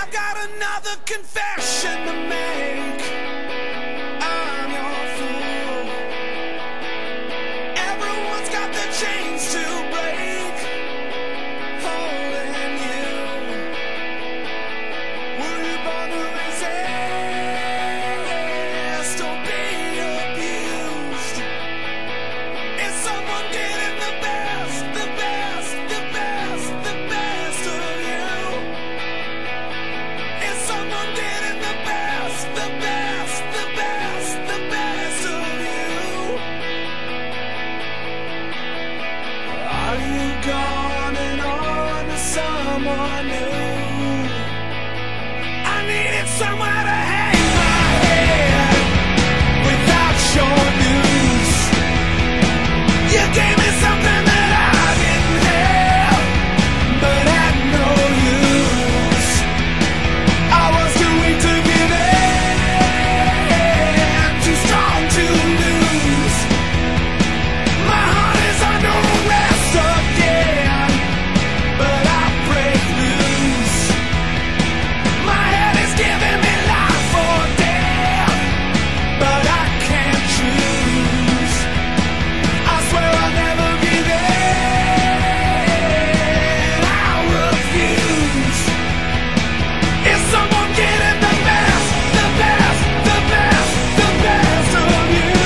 I've got another confession to make. I'm your fool. Everyone's got their chains to break, holding you. Were you born to resist or be abused? Is someone getting the best, the best, the best, the best of you? Is someone getting the best, the best, the best, the best of you? Are you gone and on to someone new? I needed somewhere to hang my head without your news. You gave me something that I didn't have, but had no use. I was too weak to give in, too strong to lose. My heart is under arrest again, but I break loose. My head is giving me life or death, but I can't choose. I swear I'll never give in, I refuse. Is someone getting the best, the best, the best, the best of you?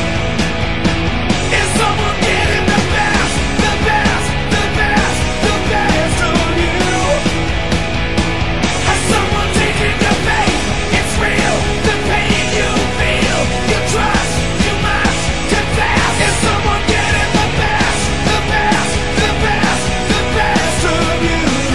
Is someone getting the best, the best, the best, the best of you? Has someone taken your faith? It's real, the pain you feel, you trust, you must confess. Is someone getting the best, the best, the best, the best of you?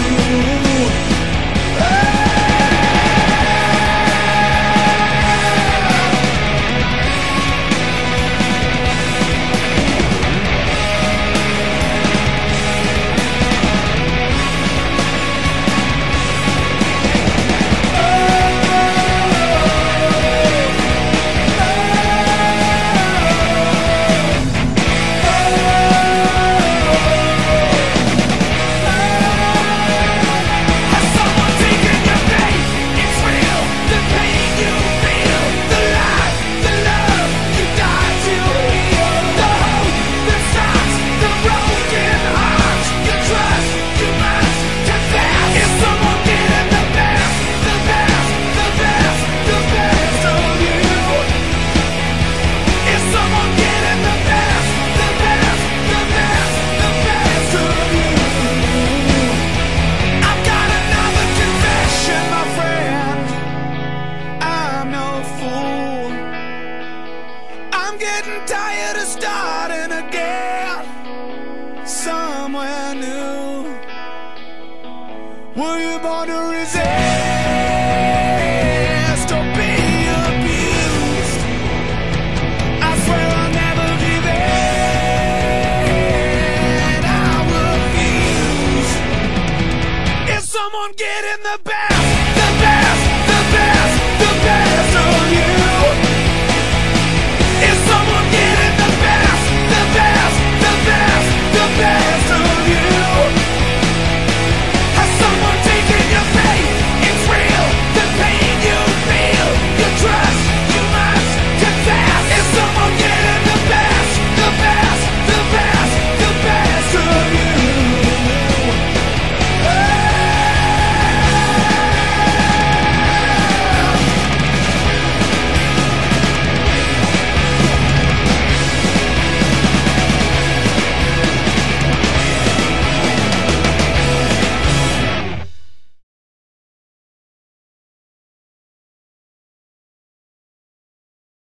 Has someone taken your faith? It's real, the pain you feel, the life, the love you died to heal, the hope that stops the broken heart. You trust, you must confess. Is someone getting the best, the best, the best, the best of you? Is someone getting the best, the best, the best, the best of you? I've got another confession, my friend. I'm no fool. I'm getting tired of starting again somewhere new. Were you born to resist or be abused? I swear I'll never give in, I refuse. Is someone getting the best, the best,